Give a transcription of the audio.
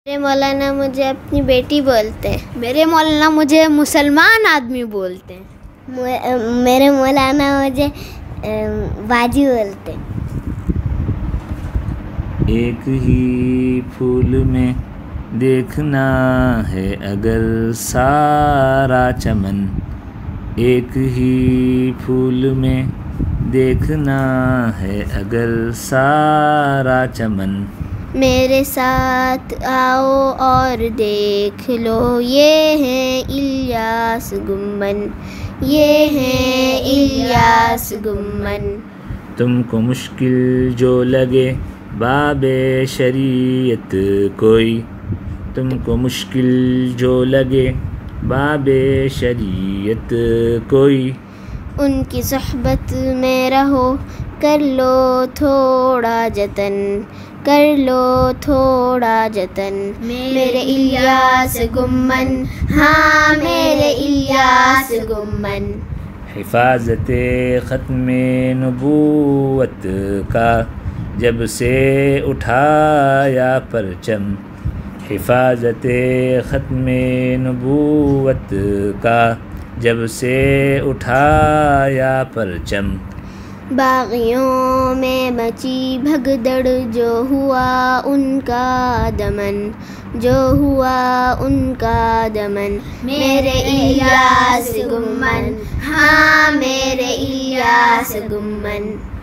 میرے مولانا مجھے اپنی بیٹی بولتے ہیں. میرے مولانا مجھے مسلمان آدمی بولتے ہیں. میرے مولانا مجھے باجی بولتے ہیں. ایک ہی پھول میں دیکھنا ہے اگر سارا چمن، ایک ہی پھول میں دیکھنا ہے اگر سارا چمن. میرے ساتھ آؤ اور دیکھ لو، یہ ہیں الیاس گمن، یہ ہیں الیاس گمن. تم کو مشکل جو لگے باب شریعت کوئی، تم کو مشکل جو لگے باب شریعت کوئی، ان کی صحبت میں رہو، کر لو تھوڑا جتن، کر لو تھوڑا جتن. میرے الیاس گمن، ہاں میرے الیاس گمن. حفاظت ختم نبوت کا جب سے اٹھایا پرچم، حفاظت ختم نبوت کا جب سے اٹھایا پرچم. باغیوں میں مچی بھگدڑ، جو ہوا ان کا دمن، جو ہوا ان کا دمن. میرے الیاس گمن، ہاں میرے الیاس گمن.